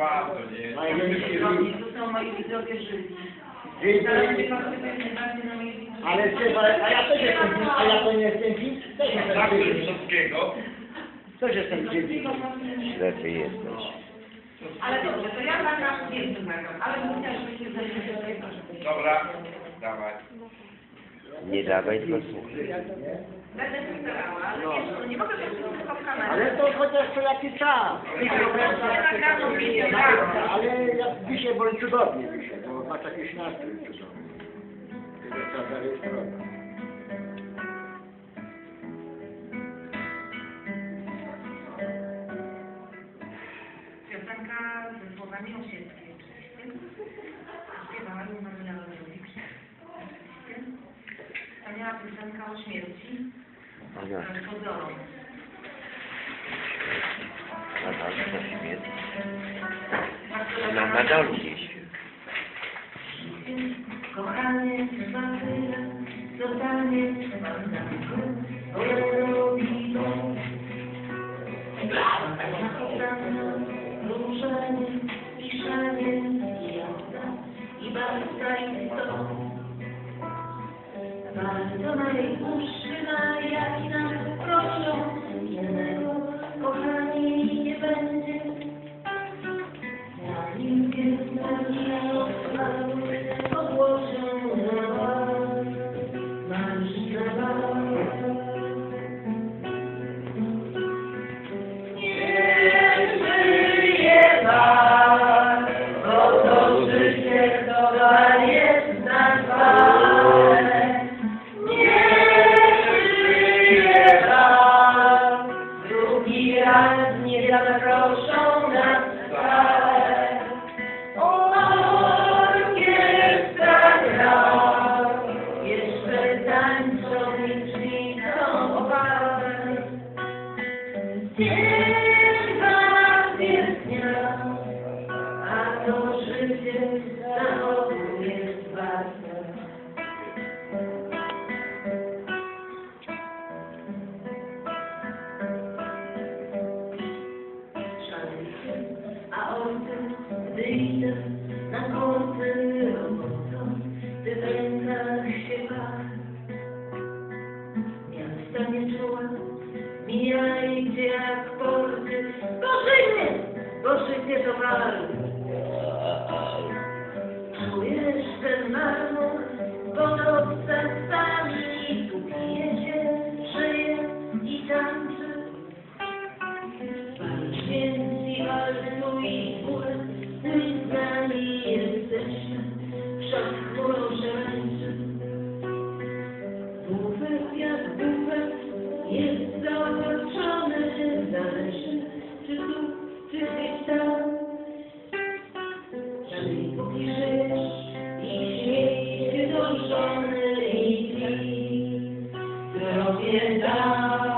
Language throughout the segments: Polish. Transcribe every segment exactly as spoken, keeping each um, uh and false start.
bardzo, nie? To są moi widzowie żyli. Ale trzeba, a ja też jestem, a ja to nie jestem widz, też jestem Tak, widz. wszystkiego. Też jestem widz. Ślepy jesteś. Ale dobrze, to ja mam na zdjęciu nagram, ale mówię, żebyście zajęli się tego, żeby... Dobra, dawaj. Nie dawaj, tylko słuchaj. Będę się starała, ale wiesz, no nie mogę być tylko w kamerze. Ale to chociaż co jakiś czas. Ale jak dzisiaj boli cudownie dzisiaj, bo masz jakiś nastrój cudowny. Tylko trzeba zarejestrować. Piosenka ze słowami osieckiej oczywiście. Śpiewała Maria Rodowicz. Wspaniała piosenka o śmierci. Ania, Pozorom. nadal to śmierć. Na nadal gdzieś. Kochanie, spatyra, zostanie robiną. Ruszanie, piszanie, jazda i bardzo i to. Bardzo najuższy na jak nam proszą jednego, kochani, nie będzie. Na nim jest nadzieja, podłożę na was, masz na was. Nie żyje was, bo to życie dobra jest na was. Nie zaproszą nas wcale. Orkiestra gra, jeszcze tańczą i ćwiczą opałę. Dzień was jest dnia, a to życie zachodu jest warte. A o tym, gdy idę na koncert robotą, gdy w rękach się pach. Miasta nie czuła, mija idzie jak porty. Bo życie, bo życie to malu. Czujesz ten marmur, bo noc sami tu pije się, żyje i tańczy. Święci walcuj górę, my z nami jesteśmy, wszak chmurą szaleńczy. Bufet jak bufet jest zaopatrzony, zależy, czy tu, czy gdzieś tam. Żyj, póki żyjesz i śmiej się do żony i pij, zdrowie dam.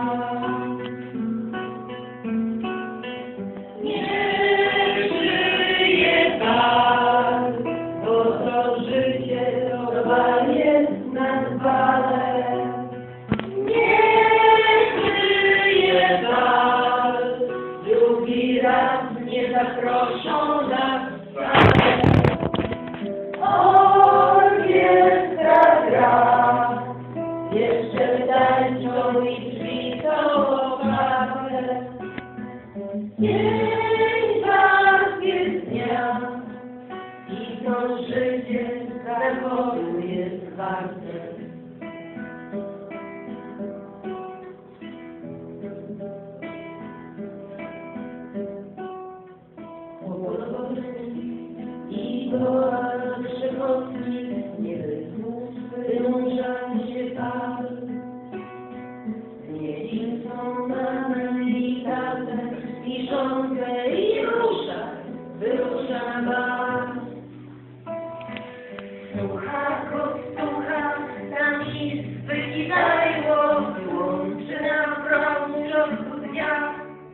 Nie zaproszą nas wcale. Orkiestra gra, jeszcze tańczą i ćwiczą opałę. Dzień was jest dnia i to życie zachodu jest warte. I do przewodni nie wynurza się Pan. Nie są mamę i tatę, i żonkę, i rusza, wyrusza was. Słucha, słucha, tam izby i dajło, wyłączy nam prąd w środku dnia.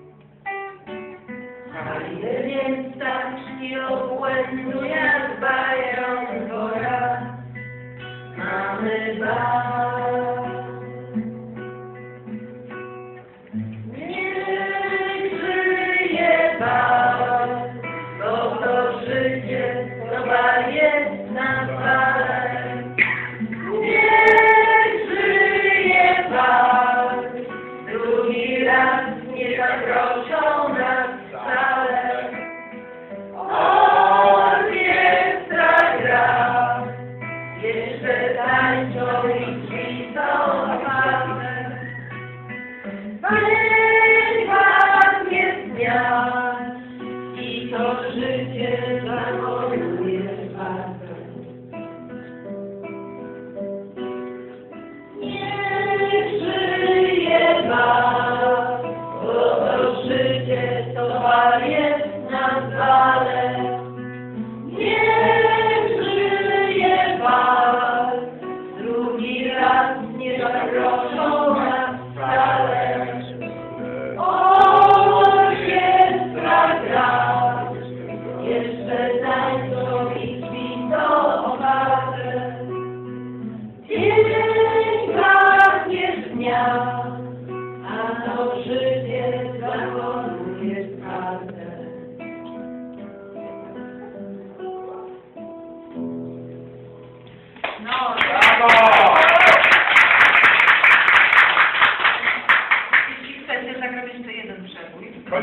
A ile więc taczki obłędu jak bają wora, mamy bal. Niech żyje bal, bo to życie zakonu jest warte. Niech żyje was, bo to życie towar jest na zwale. Niech żyje was, drugi raz nie zaproszą nas wcale. Orkiestra gra, jeszcze tańczą i święto owadze. Dzień pragniesz dnia, a to życie zakonu jest warte.